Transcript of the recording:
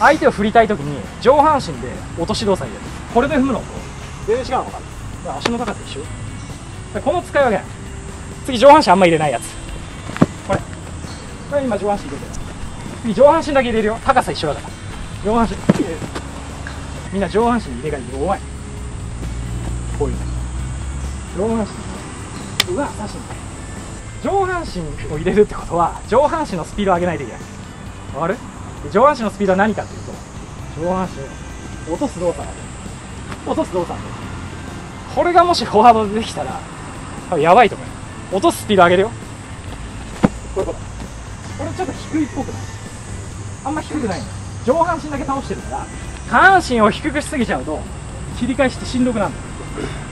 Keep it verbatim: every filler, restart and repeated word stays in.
相手を振りたいときに上半身で落とし動作入れる。これで踏むのと全然違うの分かる。足の高さ一緒。この使い分けない。次上半身あんま入れないやつ。これこれ今上半身入れてる。次上半身だけ入れるよ。高さ一緒だから上半身入れる。みんな上半身入れが弱い。こういうの上半身うわ差し上半身を入れるってことは上半身のスピードを上げないといけない。わかる？上半身のスピードは何かっていうと上半身を落とす動作なんだよ。落とす動作なんだよ。これがもしフォワードでできたら多分やばいと思うよ。落とすスピード上げるよ。こういうこと。これちょっと低いっぽくない？あんま低くないんだ。上半身だけ倒してるから下半身を低くしすぎちゃうと切り返しってしんどくなるんだよ。